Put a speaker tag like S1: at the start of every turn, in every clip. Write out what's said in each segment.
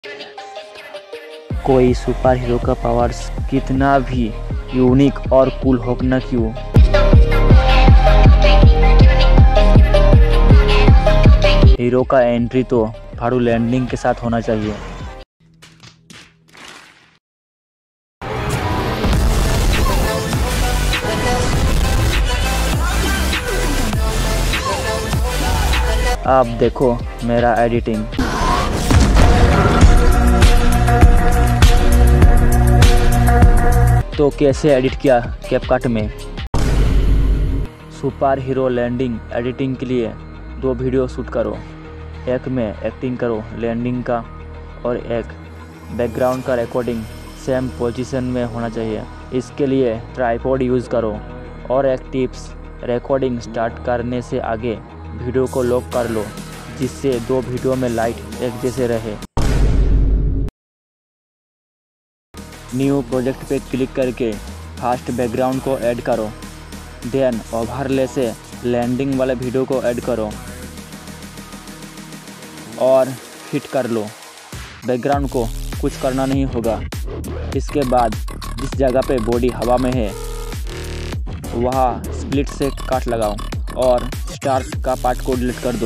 S1: कोई super hero का powers कितना भी यूनिक और कूल हो न क्यों, हीरो का एंट्री तो भाड़ू लैंडिंग के साथ होना चाहिए। आप देखो मेरा एडिटिंग। तो कैसे एडिट किया कैपकट में। सुपर हीरो लैंडिंग एडिटिंग के लिए 2 वीडियो शूट करो, एक में एक्टिंग करो लैंडिंग का और एक बैकग्राउंड का रिकॉर्डिंग सेम पोजीशन में होना चाहिए। इसके लिए ट्राइपॉड यूज़ करो। और एक टिप्स, रिकॉर्डिंग स्टार्ट करने से आगे वीडियो को लॉक कर लो, जिससे 2 वीडियो में लाइट एक जैसे रहे। न्यू प्रोजेक्ट पे क्लिक करके फास्ट बैकग्राउंड को ऐड करो, देन ओवरले से लैंडिंग वाले वीडियो को ऐड करो और हिट कर लो। बैकग्राउंड को कुछ करना नहीं होगा। इसके बाद जिस जगह पे बॉडी हवा में है वहाँ स्प्लिट से काट लगाओ और स्टार्ट का पार्ट को डिलीट कर दो।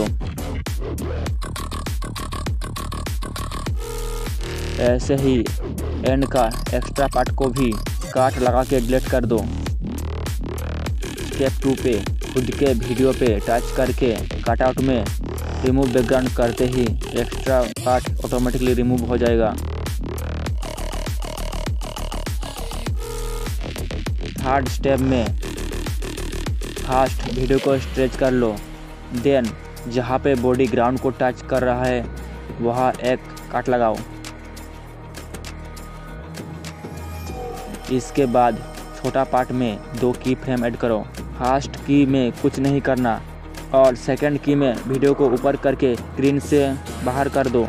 S1: ऐसे ही एंड का एक्स्ट्रा पार्ट को भी काट लगा के डिलीट कर दो। स्टेप 2 पे खुद के वीडियो पे टच करके कटआउट में रिमूव बैकग्राउंड करते ही एक्स्ट्रा पार्ट ऑटोमेटिकली रिमूव हो जाएगा। थर्ड स्टेप में फास्ट वीडियो को स्ट्रेच कर लो, देन जहाँ पे बॉडी ग्राउंड को टच कर रहा है वहाँ एक काट लगाओ। इसके बाद छोटा पार्ट में 2 की फ्रेम ऐड करो। फर्स्ट की में कुछ नहीं करना और सेकंड की में वीडियो को ऊपर करके स्क्रीन से बाहर कर दो।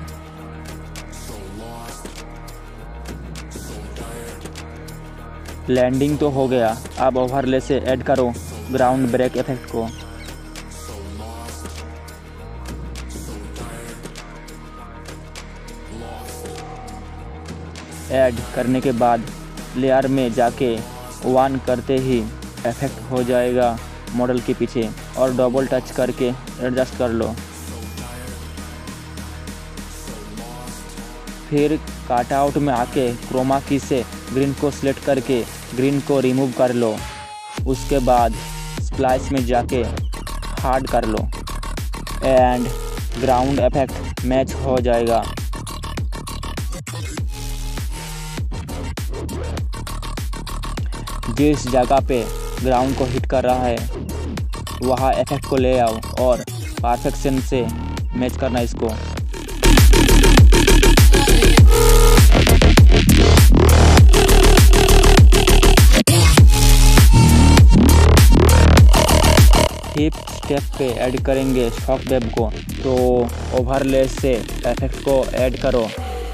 S1: लैंडिंग तो हो गया, अब ओवरले से ऐड करो ग्राउंड ब्रेक इफेक्ट को। ऐड करने के बाद लेयर में जाके 1 करते ही इफेक्ट हो जाएगा मॉडल के पीछे और डबल टच करके एडजस्ट कर लो। फिर कट आउट में आके क्रोमा की से ग्रीन को सिलेक्ट करके ग्रीन को रिमूव कर लो। उसके बाद स्प्लाइस में जाके हार्ड कर लो एंड ग्राउंड इफेक्ट मैच हो जाएगा। जिस जगह पे ग्राउंड को हिट कर रहा है वहाँ इफेक्ट को ले आओ और परफेक्शन से मैच करना इसको। फिफ्थ स्टेप पे ऐड करेंगे शॉक वेव को, तो ओवरले से इफेक्ट को ऐड करो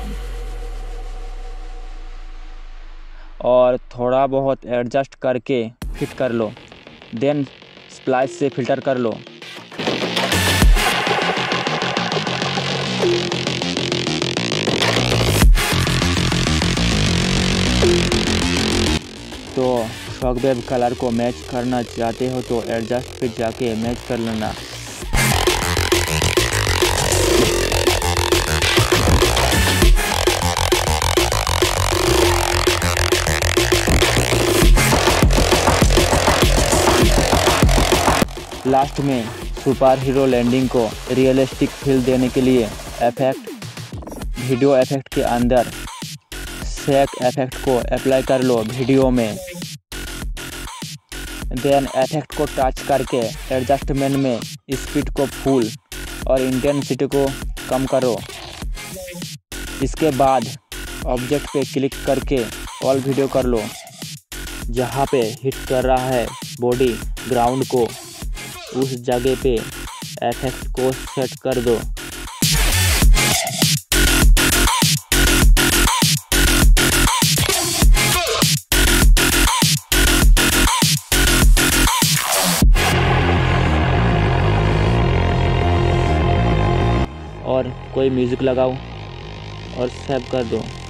S1: और थोड़ा बहुत एडजस्ट करके फिट कर लो, देन स्प्लाइस से फिल्टर कर लो। तो शॉक वेव कलर को मैच करना चाहते हो तो एडजस्ट पे जाके मैच कर लेना। लास्ट में सुपर हीरो लैंडिंग को रियलिस्टिक फील देने के लिए इफेक्ट वीडियो इफेक्ट के अंदर शेक इफेक्ट को अप्लाई कर लो वीडियो में, देन इफेक्ट को टच करके एडजस्टमेंट में स्पीड को फुल और इंटेंसिटी को कम करो। इसके बाद ऑब्जेक्ट पे क्लिक करके ऑल वीडियो कर लो। जहाँ पे हिट कर रहा है बॉडी ग्राउंड को उस जगह पे इफेक्ट को सेट कर दो। और कोई म्यूजिक लगाओ। और सेव कर दो।